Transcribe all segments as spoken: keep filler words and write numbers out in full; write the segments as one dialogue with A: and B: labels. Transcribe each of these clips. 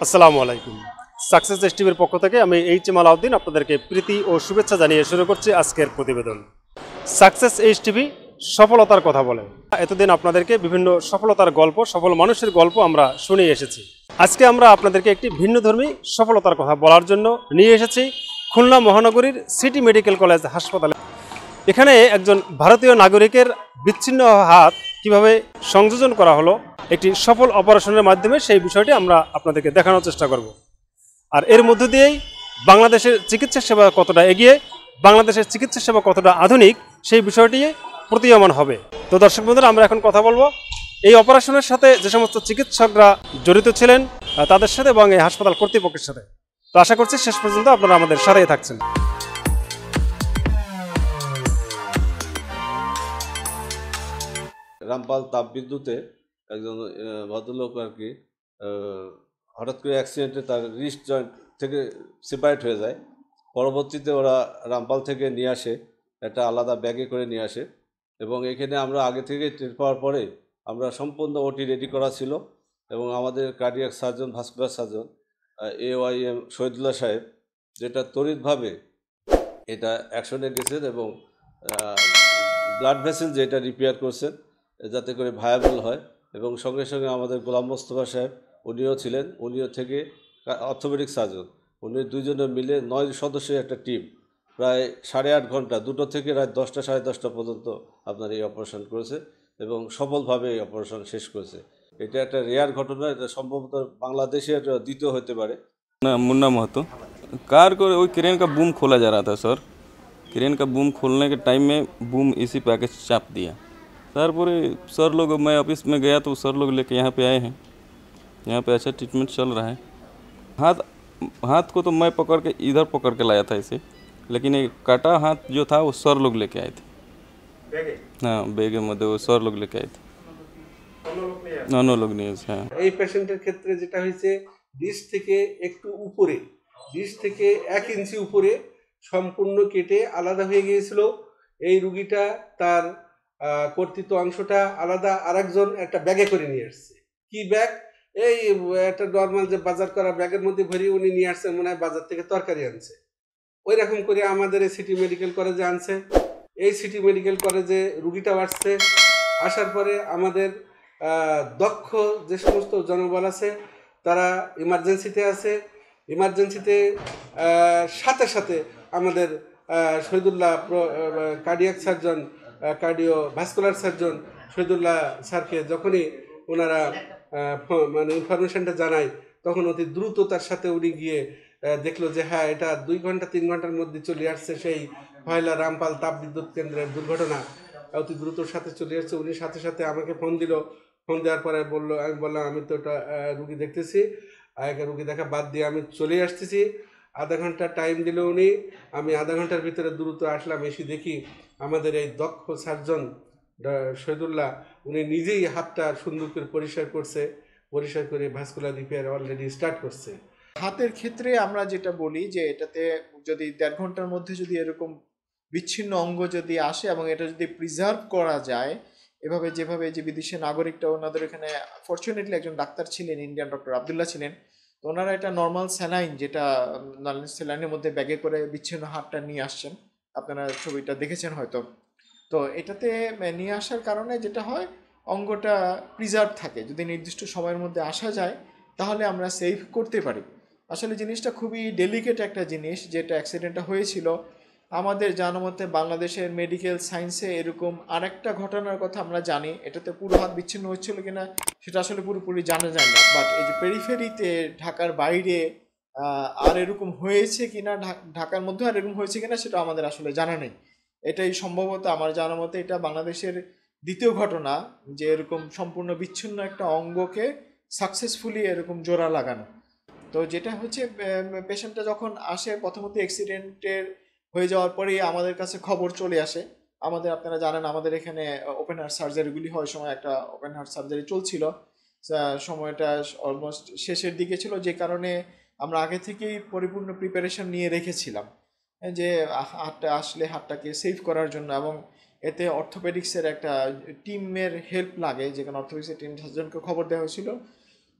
A: আসসালামু আলাইকুম। Success S টিভির পক্ষ থেকে আমি এইচ এম আলাউদ্দিন আপনাদেরকে প্রীতি ও শুভেচ্ছা জানিয়ে শুরু করছি আজকের প্রতিবেদন। সাকসেস এইচ টিভি সফলতার কথা বলে। এতদিন আপনাদেরকে বিভিন্ন সফলতার গল্প, সফল মানুষের গল্প আমরা শুনে এসেছি। আজকে আমরা আপনাদেরকে একটি ভিন্নধর্মী সফলতার কথা বলার জন্য নিয়ে এসেছি খুলনা মহানগরীর সিটি মেডিকেল কলেজ হাসপাতালে। এখানে একজন ভারতীয় নাগরিকের বিচ্ছিন্ন হাত কিভাবে সংযোজন করা হলো একটি সফল অপারেশনের মাধ্যমে, সেই বিষয়টি আমরা আপনাদেরকে দেখানোর চেষ্টা করব। আর এর মধ্য দিয়েই বাংলাদেশের চিকিৎসা সেবা কতটা এগিয়ে, বাংলাদেশের চিকিৎসা সেবা কতটা আধুনিক, সেই বিষয়টি প্রতীয়মান হবে। তো দর্শক বন্ধুরা, আমরা এখন কথা বলবো এই অপারেশনের সাথে যে সমস্ত চিকিৎসকরা জড়িত ছিলেন তাদের সাথে এবং এই হাসপাতাল কর্তৃপক্ষের সাথে। তো আশা করছি শেষ পর্যন্ত আপনারা আমাদের সাথেই থাকছেন।
B: রামপাল তাপবিদ্যুতে একজন ভদ্রলোক আর কি হঠাৎ করে অ্যাক্সিডেন্টে তার রিস্ট জয়েন্ট থেকে সেপারেট হয়ে যায়। পরবর্তীতে ওরা রামপাল থেকে নিয়ে আসে, একটা আলাদা ব্যাগে করে নিয়ে আসে এবং এখানে আমরা আগে থেকে টের পাওয়ার পরে আমরা সম্পূর্ণ ওটি রেডি করা ছিল এবং আমাদের cardiac surgeon, vascular surgeon A Y M Shahidullah সাহেব যেটা তড়িৎভাবে এটা অ্যাকশনে গেছেন এবং ব্লাড ভেসেল যেটা রিপেয়ার করছেন যাতে করে ভায়াবল হয় এবং সঙ্গে সঙ্গে আমাদের গোলাম মোস্তফা সাহেব উনিও ছিলেন, উনিও থেকে অর্থোপেডিক সার্জন, উনি দুইজনে মিলে নয় সদস্যের একটা টিম প্রায় সাড়ে আট ঘন্টা দুটো থেকে রাত দশটা সাড়ে দশটা পর্যন্ত আপনার এই অপারেশন করেছে এবং সফলভাবে এই অপারেশন শেষ করেছে। এটা একটা রেয়ার ঘটনা, এটা সম্ভবত বাংলাদেশের দ্বিতীয় হতে পারে।
C: ना मुन्ना महतो कार को वही क्रेन का बूम खोला जा रहा था सर। क्रेन का बूम खोलने के टाइम में बूम इसी पैकेज चाप दिया सर। पूरे सर लोग, मैं ऑफिस में गया तो सर लोग लेके यहाँ पे आए हैं, यहाँ पे अच्छा ट्रीटमेंट चल रहा है। हाथ हाथ को तो मैं पकड़ के इधर पकड़ के लाया था इसे, लेकिन ये काटा हाथ जो था वो सर लोग लेके आए थे। हाँ, बेगे मध्य वो सर लोग लेके आए थे, অন্য লোক নিয়ে। হ্যাঁ,
D: এই পেশেন্টের ক্ষেত্রে যেটা হয়েছে, ডিশ থেকে একটু উপরে, ডিশ থেকে এক ইঞ্চি উপরে সম্পূর্ণ কেটে আলাদা হয়ে গিয়েছিল। এই রুগীটা তার কর্তৃত্ব অংশটা আলাদা আরেকজন একটা ব্যাগে করে নিয়ে আসছে। কি ব্যাগ? এই একটা নর্মাল যে বাজার করা ব্যাগের মধ্যে ভরিয়ে উনি নিয়ে আসছে, মনে হয় বাজার থেকে তরকারি আনছে। ওই রকম করে আমাদের এই সিটি মেডিকেল কলেজে আনছে। এই সিটি মেডিকেল কলেজে রুগীটাও আসছে। আসার পরে আমাদের দক্ষ যে সমস্ত জনবল আছে তারা ইমার্জেন্সিতে আছে। ইমার্জেন্সিতে সাথে সাথে আমাদের Shahidullah cardiac surgeon, cardio vascular surgeon Shahidullah স্যারকে যখনই ওনারা মানে ইনফরমেশনটা জানায়, তখন অতি দ্রুততার সাথে উনি গিয়ে দেখলো যে হ্যাঁ, এটা দুই ঘন্টা তিন ঘন্টার মধ্যে চলে আসছে সেই ফয়লা রামপাল তাপবিদ্যুৎ কেন্দ্রের দুর্ঘটনা। অতি দ্রুতর সাথে চলে আসছে। উনি সাথে সাথে আমাকে ফোন দিল। ফোন দেওয়ার পরে বললো, আমি বললাম আমি তো ওটা রুগী দেখতেছি, আগে রুগী দেখা বাদ দিয়ে আমি চলে আসতেছি। আধা ঘন্টা টাইম দিল উনি। আমি আধা ঘন্টার ভিতরে দ্রুত আসলাম। এসে দেখি আমাদের এই দক্ষ সার্জন শহীদুল্লাহ উনি নিজেই হাতটা সুন্দর করে পরিষ্কার করছে, পরিষ্কার করে ভাস্কুলার রিপেয়ার অলরেডি স্টার্ট করছে।
E: হাতের ক্ষেত্রে আমরা যেটা বলি যে এটাতে যদি দেড় ঘন্টার মধ্যে যদি এরকম বিচ্ছিন্ন অঙ্গ যদি আসে এবং এটা যদি প্রিজার্ভ করা যায় এভাবে, যেভাবে যে বিদেশি নাগরিকটা, ওনাদের এখানে ফরচুনেটলি একজন ডাক্তার ছিলেন, ইন্ডিয়ান ডক্টর আবদুল্লাহ ছিলেন, তো ওনারা এটা নর্মাল স্যালাইন, যেটা স্যালাইনের মধ্যে ব্যাগে করে বিচ্ছিন্ন হাতটা নিয়ে আসছেন, আপনারা ছবিটা দেখেছেন হয়তো। তো এটাতে নিয়ে আসার কারণে যেটা হয়, অঙ্গটা প্রিজার্ভ থাকে। যদি নির্দিষ্ট সময়ের মধ্যে আসা যায় তাহলে আমরা সেভ করতে পারি। আসলে জিনিসটা খুবই ডেলিকেট একটা জিনিস। যেটা অ্যাক্সিডেন্টটা হয়েছিল, আমাদের জানা মতে বাংলাদেশের মেডিকেল সায়েন্সে এরকম আরেকটা ঘটনার কথা আমরা জানি। এটাতে পুরো হাত বিচ্ছিন্ন হচ্ছিল কিনা সেটা আসলে পুরোপুরি জানা যায় না, বাট এই যে পেরিফেরিতে ঢাকার বাইরে আর এরকম হয়েছে কিনা, ঢাকার মধ্যে আর এরকম হয়েছে কিনা সেটা আমাদের আসলে জানা নেই। এটাই সম্ভবত আমার জানা মতে এটা বাংলাদেশের দ্বিতীয় ঘটনা যে এরকম সম্পূর্ণ বিচ্ছিন্ন একটা অঙ্গকে সাকসেসফুলি এরকম জোড়া লাগানো। তো যেটা হচ্ছে, পেশেন্টটা যখন আসে প্রথমত অ্যাক্সিডেন্টের হয়ে যাওয়ার পরেই আমাদের কাছে খবর চলে আসে। আমাদের, আপনারা জানেন আমাদের এখানে ওপেন হার্ট সার্জারিগুলি হয়, সময় একটা ওপেন হার্ট সার্জারি চলছিল, সময়টা অলমোস্ট শেষের দিকে ছিল, যে কারণে আমরা আগে থেকেই পরিপূর্ণ প্রিপারেশন নিয়ে রেখেছিলাম যে হাতটা আসলে হাতটাকে সেভ করার জন্য। এবং এতে অর্থোপেডিক্সের একটা টিমের হেল্প লাগে, যেখানে অর্থোপেডিক্সের টিম সার্জনকে খবর দেওয়া হয়েছিল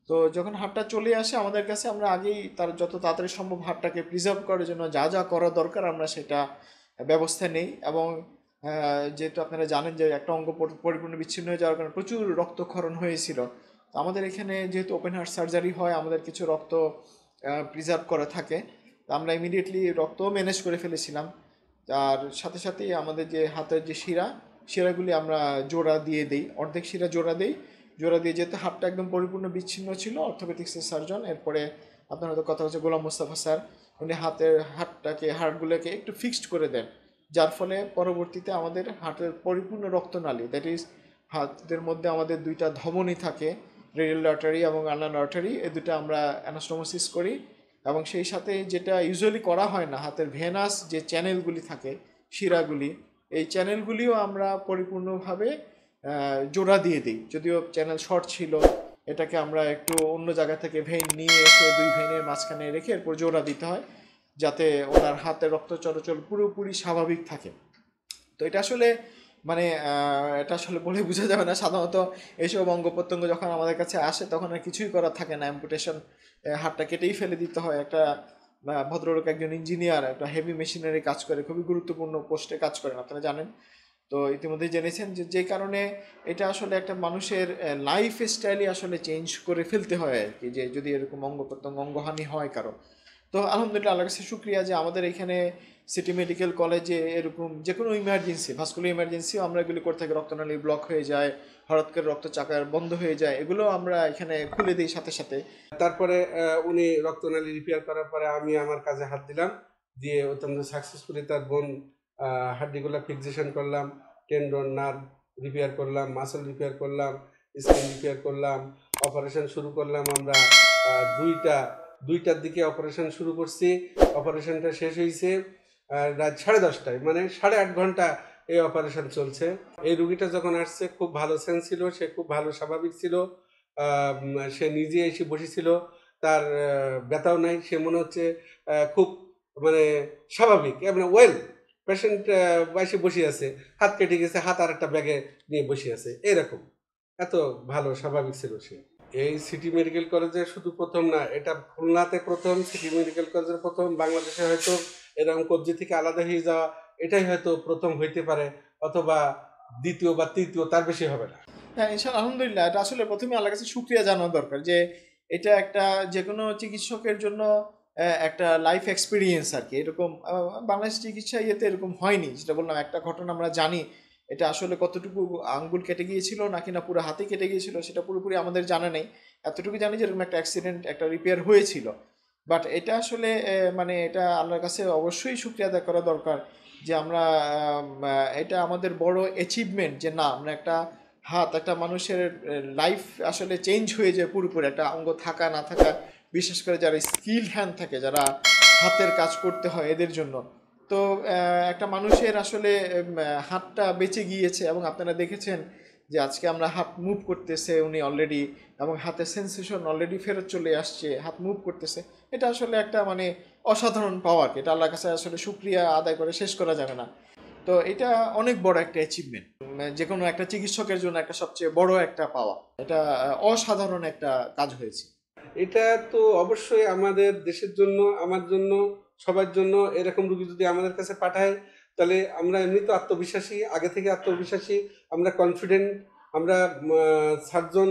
E: তো যখন হার্টটা চলে আসে আমাদের কাছে, আমরা আগেই তার যত তাড়াতাড়ি সম্ভব হার্টটাকে প্রিজার্ভ করার জন্য যা যা করা দরকার আমরা সেটা ব্যবস্থা নেই। এবং আহ, যেহেতু আপনারা জানেন যে একটা অঙ্গ পরি- পরিপূর্ণ বিচ্ছিন্ন হয়ে যাওয়ার কারণে প্রচুর রক্তক্ষরণ হয়েছিল, তো আমাদের এখানে যেহেতু ওপেন হার্ট সার্জারি হয়, আমাদের কিছু রক্ত প্রিজার্ভ করা থাকে, তো আমরা ইমিডিয়েটলি রক্ত ম্যানেজ করে ফেলেছিলাম। আর সাথে সাথেই আমাদের যে হাতের যে শিরা, শিরাগুলি আমরা জোড়া দিয়ে দিই, অর্ধেক শিরা জোড়া দিই। জোড়া দিয়ে যেহেতু হাতটা একদম পরিপূর্ণ বিচ্ছিন্ন ছিল, অর্থোপেডিক্সের সার্জন, এরপরে আপনার হয়তো কথা হচ্ছে গোলাম মোস্তফা স্যার, উনি হাতের হাতটাকে হাড়গুলোকে একটু ফিক্সড করে দেন, যার ফলে পরবর্তীতে আমাদের হার্টের পরিপূর্ণ রক্তনালী, দ্যাট ইজ হাতের মধ্যে আমাদের দুইটা ধমনী থাকে, রেডিয়াল আর্টারি এবং আলনার আর্টারি, এই দুটো আমরা অ্যানাস্টোমোসিস করি। এবং সেই সাথে যেটা ইউজুয়ালি করা হয় না, হাতের ভেনাস যে চ্যানেলগুলি থাকে, শিরাগুলি, এই চ্যানেলগুলিও আমরা পরিপূর্ণভাবে আহ, জোড়া দিয়ে দিই। যদিও চ্যানেল শর্ট ছিল, এটাকে আমরা একটু অন্য জায়গা থেকে ভেইন নিয়ে এসে দুই ভেইনের মাঝখানে রেখে এরপর জোড়া দিতে হয়, যাতে ওনার হাতে রক্ত চলাচল পুরোপুরি স্বাভাবিক থাকে। তো এটা আসলে মানে আহ, এটা আসলে বলে বোঝা যাবে না। সাধারণত এইসব অঙ্গ প্রত্যঙ্গ যখন আমাদের কাছে আসে তখন আর কিছুই করার থাকে না, অ্যাম্পুটেশন, হাতটা কেটেই ফেলে দিতে হয়। একটা আহ, ভদ্রলোক একজন ইঞ্জিনিয়ার, একটা হেভি মেশিনারি কাজ করে, খুবই গুরুত্বপূর্ণ পোস্টে কাজ করেন, আপনারা জানেন। তো ইতিমধ্যেই জেনেছেন যে যে কারণে এটা আসলে একটা মানুষের লাইফ স্টাইলই আসলে চেঞ্জ করে ফেলতে হয় আর কি, যে যদি এরকম অঙ্গ প্রত্যঙ্গ অঙ্গহানি হয় কারো। তো আলহামদুলিল্লাহ আল্লাহর কাছে শুক্রিয়া যে আমাদের এখানে সিটি মেডিকেল কলেজে এরকম যে কোনো ইমার্জেন্সি, ভাস্কুলার ইমার্জেন্সিও আমরা এগুলি করে থাকি। রক্তনালী ব্লক হয়ে যায়, হঠাৎ করে রক্ত চাকার বন্ধ হয়ে যায়, এগুলো আমরা এখানে খুলে দিই সাথে সাথে।
D: তারপরে আহ, উনি রক্তনালী রিপেয়ার করার পরে আমি আমার কাজে হাত দিলাম, দিয়ে অত্যন্ত সাকসেসফুলি তার বোন হাড্ডিগুলো ফিক্সেশন করলাম, টেন্ডন নার্ভ রিপেয়ার করলাম, মাসল রিপেয়ার করলাম, স্কিন রিপেয়ার করলাম। অপারেশন শুরু করলাম আমরা আহ, দুইটা দুইটার দিকে অপারেশন শুরু করছি। অপারেশনটা শেষ হয়েছে আহ, রাত সাড়ে দশটায়, মানে সাড়ে আট ঘন্টা এই অপারেশন চলছে। এই রুগীটা যখন আসছে খুব ভালো সেন্স ছিল, সে খুব ভালো স্বাভাবিক ছিল। আহ, উম, সে নিজে এসে বসেছিল, তার আহ, ব্যথাও নাই, সে মনে হচ্ছে আহ, খুব মানে স্বাভাবিক, মানে ওয়েল। পেশেন্ট এসে বসে আছে, হাত কেটে গেছে, হাত আর একটা ব্যাগে নিয়ে বসে আছে, এরকম এত ভালো স্বাভাবিক ছিল সে। এই সিটি মেডিকেল কলেজে শুধু প্রথম না, এটা খুলনাতে প্রথম, সিটি মেডিকেল কলেজের প্রথম, বাংলাদেশে হয়তো এরকম কবজি থেকে আলাদা হয়ে যাওয়া এটাই হয়তো প্রথম হইতে পারে, অথবা দ্বিতীয় বা তৃতীয়, তার বেশি হবে না।
E: হ্যাঁ ইনশাআল্লাহ আলহামদুলিল্লাহ, এটা আসলে প্রথমে আল্লাহর কাছে শুক্রিয়া জানানো দরকার যে এটা একটা যে কোনো চিকিৎসকের জন্য আহ, একটা লাইফ এক্সপিরিয়েন্স আর কি। এরকম আহ, বাংলাদেশ চিকিৎসা ইয়েতে এরকম হয়নি, যেটা বললাম একটা ঘটনা আমরা জানি। এটা আসলে কতটুকু আঙ্গুল কেটে গিয়েছিল নাকি না পুরো হাতে কেটে গিয়েছিল সেটা পুরোপুরি আমাদের জানা নেই। এতটুকু জানি যে এরকম একটা অ্যাক্সিডেন্ট, একটা রিপেয়ার হয়েছিল। বাট এটা আসলে আহ, মানে এটা আল্লাহর কাছে অবশ্যই শুক্রিয়া আদায় করা দরকার যে আমরা আম, আহ, এটা আমাদের বড় অ্যাচিভমেন্ট যে না, আমরা একটা হাত, একটা মানুষের লাইফ আসলে চেঞ্জ হয়ে যায় পুরোপুরি, একটা অঙ্গ থাকা না থাকা, বিশেষ করে যারা স্কিল হ্যান্ড থাকে, যারা হাতের কাজ করতে হয় এদের জন্য। তো আহ, একটা মানুষের আসলে উম, আহ, হাতটা বেঁচে গিয়েছে, এবং আপনারা দেখেছেন যে আজকে আমরা হাত মুভ করতেছে উনি অলরেডি, এবং হাতের সেন্সেশন অলরেডি ফেরত চলে আসছে, হাত মুভ করতেছে। এটা আসলে একটা মানে অসাধারণ পাওয়ার, এটা আল্লাহর কাছে আসলে শুক্রিয়া আদায় করে শেষ করা যাবে না। তো এটা অনেক বড় একটা অ্যাচিভমেন্ট, যে কোনো একটা চিকিৎসকের জন্য একটা সবচেয়ে বড় একটা পাওয়া। এটা আহ, অসাধারণ একটা কাজ হয়েছে।
D: এটা তো অবশ্যই আমাদের দেশের জন্য, আমার জন্য, সবার জন্য। এরকম রুগী যদি আমাদের কাছে পাঠায় তাহলে আমরা এমনি তো আত্মবিশ্বাসী, আগে থেকে আত্মবিশ্বাসী, আমরা কনফিডেন্ট। আমরা সার্জন,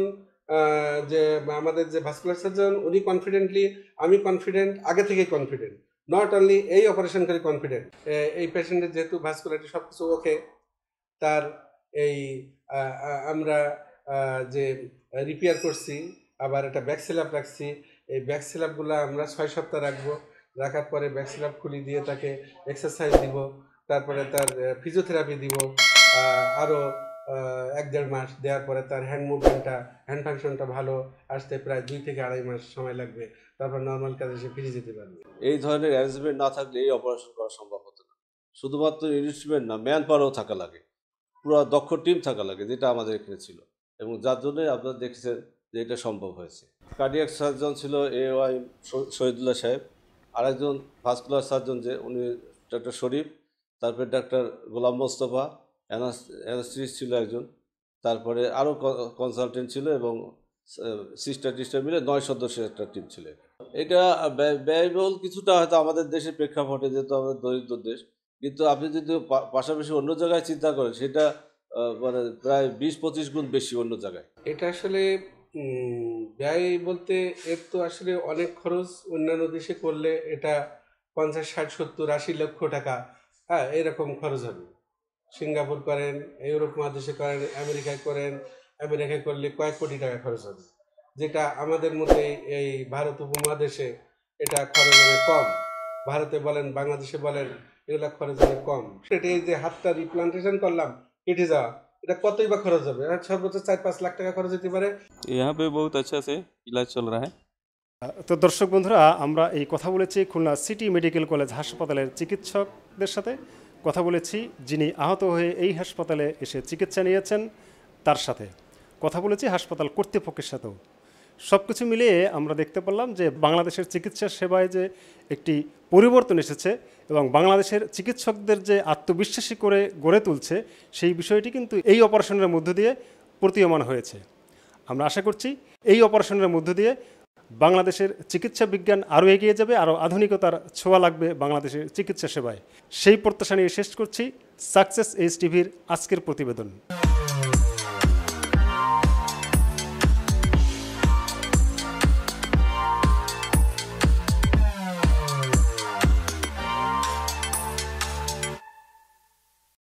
D: যে আমাদের যে ভাস্কুলার সার্জন উনি কনফিডেন্টলি, আমি কনফিডেন্ট, আগে থেকেই কনফিডেন্ট, নট অনলি এই অপারেশন করে কনফিডেন্ট। এই পেশেন্টের যেহেতু ভাস্কুলারিটি সব কিছু ওকে, তার এই আহ, আহ, আমরা আহ, যে রিপেয়ার করছি, আবার একটা ব্যাক সিলাপ রাখছি। এই ব্যাক সিলাপগুলো আমরা ছয় সপ্তাহ রাখবো। রাখার পরে ব্যাক সিলাপ খুলি দিয়ে তাকে এক্সারসাইজ দিব, তারপরে তার ফিজিওথেরাপি দিব আহ, আরও আহ, এক দেড় মাস দেওয়ার পরে তার হ্যান্ড মুভমেন্টটা, হ্যান্ড ফাংশনটা ভালো আসতে প্রায় দুই থেকে আড়াই মাস সময় লাগবে। তারপর নর্মাল কাজে সে ফিরে যেতে পারবে।
B: এই ধরনের অ্যারেঞ্জমেন্ট না থাকলে এই অপারেশন করা সম্ভব হতো না। শুধুমাত্র ইনস্ট্রুমেন্ট না, ম্যান পাওয়ারও থাকা লাগে, পুরো দক্ষ টিম থাকা লাগে, যেটা আমাদের এখানে ছিল, এবং যার জন্যই আপনারা দেখছেন যে এটা সম্ভব হয়েছে। কার্ডিয়াক সার্জন ছিল এ ওয়াই শহীদুল্লাহ সাহেব, আরেকজন ভাস্কুলার সার্জন যে উনি ডক্টর শরীফ, তারপরে ডাক্তার গোলাম মোস্তফা, অ্যানাস্থেটিস্ট ছিল একজন, তারপরে আরও কনসালটেন্ট ছিল, এবং সিস্টার টিস্টার মিলে নয় সদস্যের একটা টিম ছিল। এটা ব্যয়- ব্যয়বহুল কিছুটা হয়তো আমাদের দেশের প্রেক্ষাপটে, যেহেতু আমাদের দরিদ্র দেশ, কিন্তু আপনি যদি পা- পাশাপাশি অন্য জায়গায় চিন্তা করেন সেটা আহ, মানে প্রায় বিশ পঁচিশ গুণ বেশি অন্য জায়গায়।
D: এটা আসলে উম, ব্যয় বলতে এর তো আসলে অনেক খরচ। অন্যান্য দেশে করলে এটা পঞ্চাশ ষাট সত্তর আশি লক্ষ টাকা, হ্যাঁ, এরকম খরচ হবে। সিঙ্গাপুর করেন, ইউরোপ মহাদেশে করেন, আমেরিকায় করেন, আমেরিকায় করলে কয়েক কোটি টাকা খরচ হবে, যেটা আমাদের মধ্যে এই ভারত উপমহাদেশে এটা খরচ অনেক কম। ভারতে বলেন, বাংলাদেশে বলেন, এগুলা খরচ অনেক কম। সেটা এই যে হাতটা রিপ্লান্টেশন করলাম, কেটে যাওয়া, এটা কতই বা খরচ হবে? আর সর্বোচ্চ চার পাঁচ লাখ টাকা খরচ হতে পারে।
C: यहाँ पे बहुत अच्छा से इलाज चल रहा है।
A: তো দর্শক বন্ধুরা, আমরা এই কথা বলেছি খুলনা সিটি মেডিকেল কলেজ হাসপাতালের চিকিৎসকদের সাথে, কথা বলেছি যিনি আহত হয়ে এই হাসপাতালে এসে চিকিৎসা নিয়েছেন তার সাথে, কথা বলেছি হাসপাতাল কর্তৃপক্ষের সাথেও। সব কিছু মিলিয়ে আমরা দেখতে পারলাম যে বাংলাদেশের চিকিৎসা সেবায় যে একটি পরিবর্তন এসেছে এবং বাংলাদেশের চিকিৎসকদের যে আত্মবিশ্বাসী করে গড়ে তুলছে, সেই বিষয়টি কিন্তু এই অপারেশনের মধ্য দিয়ে প্রতীয়মান হয়েছে। আমরা আশা করছি এই অপারেশনের মধ্য দিয়ে বাংলাদেশের চিকিৎসা বিজ্ঞান আরও এগিয়ে যাবে, আরও আধুনিকতার ছোঁয়া লাগবে বাংলাদেশের চিকিৎসা সেবায়। সেই প্রত্যাশা নিয়ে শেষ করছি সাকসেস এইচ টিভির আজকের প্রতিবেদন।